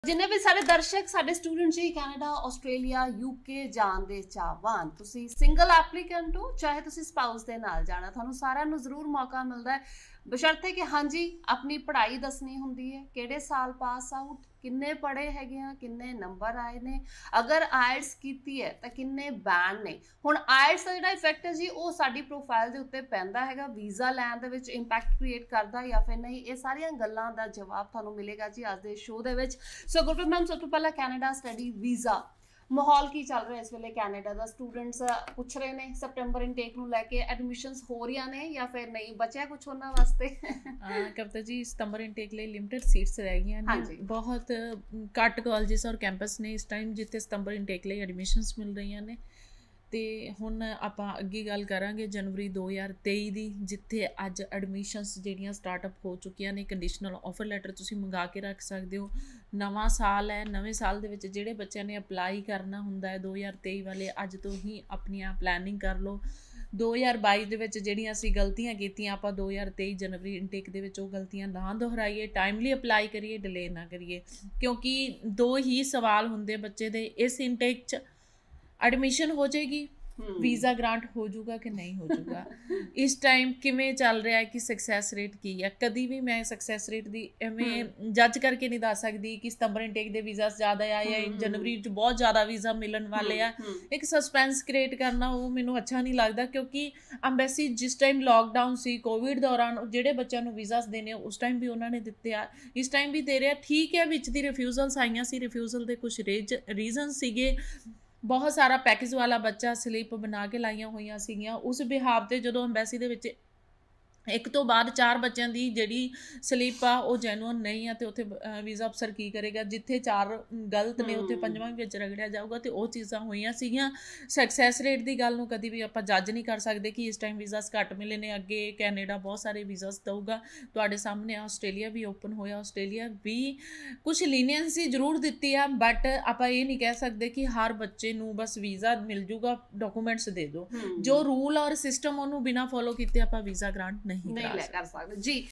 जिन्ने भी सारे दर्शक साडे स्टूडेंट जी कैनेडा आस्ट्रेलिया यूके जान दे चाहवान तुसी सिंगल एप्लीकेंट हो चाहे तुसी स्पाउस दे नाल जाना थानू सारा नु जरूर मौका मिलदा है बशर्ते कि हाँ जी अपनी पढ़ाई दसनी हुंदी है किहड़े साल पास आउट किन्ने पढ़े हैगे आ किन्ने नंबर आए ने अगर आयल्स कीती है तां किन्ने बैन ने हुण आयल्स दा जिहड़ा इफैक्ट है जी वो साडी प्रोफाइल दे उत्ते पैंदा हैगा वीज़ा लैण दे विच इंपैक्ट क्रिएट करदा या फिर नहीं ये सारियां गल्लां दा जवाब थानू मिलेगा जी अज दे शो दे विच सो गुरप्रीत मैम सब तो पहला कैनेडा स्टडी वीज़ा माहौल की चल रहा है इस वेले कैनेडा का स्टूडेंट्स पूछ रहे हैं सैप्टेंबर इनटेक नूं लैके एडमिशनस हो रही ने या फिर नहीं बचा कुछ उन्होंने वास्ते कविता जी सितंबर इनटेक लिए लिमिटेड सीट्स रह गई हैं बहुत घट कॉलेजेस और कैंपस ने इस टाइम जिथे सितंबर इनटेक लिए एडमिशनस मिल रही ने तो हुण आपां अगे गल करांगे जनवरी 2023 दी जिथे अज एडमिशनस जिहड़ियां स्टार्टअप हो चुकियां ने कंडीशनल ऑफर लैटर तुसीं मंगा के रख सकते हो। नवां साल है नवें साल दे विच जिहड़े बच्चों ने अपलाई करना हुंदा है 2023 वाले अज तो ही अपनी प्लैनिंग कर लो। 2022 दे विच जिहड़ियां असीं गलतियां कीतियां आपां 2023 जनवरी इनटेक दे विच ओह गलतियां ना दोहराइए टाइमली अपलाई करिए डिले ना करिए क्योंकि दो ही सवाल हुंदे बच्चे दे इस इनटेक च एडमिशन हो जाएगी वीज़ा ग्रांट हो जाऊगा कि नहीं हो जाऊगा इस टाइम किमें चल रहा है कि सक्सैस रेट की है कभी भी मैं सक्सैस रेट दी एवें जज करके नहीं दस सकती कि सितंबर इनटेक दे वीज़ा ज़्यादा आए या जनवरी च बहुत ज़्यादा वीज़ा मिलन वाले आ एक सस्पेंस क्रिएट करना वो मैनू अच्छा नहीं लगता क्योंकि अंबैसी जिस टाइम लॉकडाउन सी कोविड दौरान ਜਿਹੜੇ ਬੱਚਿਆਂ ਨੂੰ ਵੀਜ਼ਾਸ ਦੇਣੇ ਉਸ ਟਾਈਮ ਵੀ ਉਹਨਾਂ ਨੇ ਦਿੱਤੇ ਆ ਇਸ ਟਾਈਮ ਵੀ ਦੇ ਰਿਹਾ ਠੀਕ ਹੈ ਵਿੱਚ ਦੀ ਰਿਫਿਊਜ਼ਲਸ ਆਈਆਂ ਸੀ ਰਿਫਿਊਜ਼ਲ ਦੇ ਕੁਝ ਰੀਜ਼ਨ ਸੀਗੇ बहुत सारा पैकेज वाला बच्चा स्लिप बना के लाइया हुई सीगियां उस बिहाव से जो अंबैसी के एक तो बाद 4 बच्चों की जी स्लिप आ वो जैनुअन नहीं है तो उत्थे वीज़ा अफसर की करेगा जिथे 4 गलत ने उत्थे 5वां भी रगड़िया जाऊगा तो वह चीज़ां हुई सीगियां। सक्सैस रेट की गल कभी भी आप जज नहीं कर सकते कि इस टाइम वीज़ास घट मिले ने अगे कैनेडा बहुत सारे वीज़ास दूगा तुहाडे सामने आस्ट्रेलिया भी ओपन होया आस्ट्रेलिया भी कुछ लीनियंसी जरूर दी है बट आप ये नहीं कह सकते कि हर बच्चे नूं बस वीज़ा मिल जूगा डॉकूमेंट्स दे दो जो रूल और सिस्टम उन्होंने बिना फॉलो किए आप वीज़ा ग्रांट नहीं ले कर सकते जी।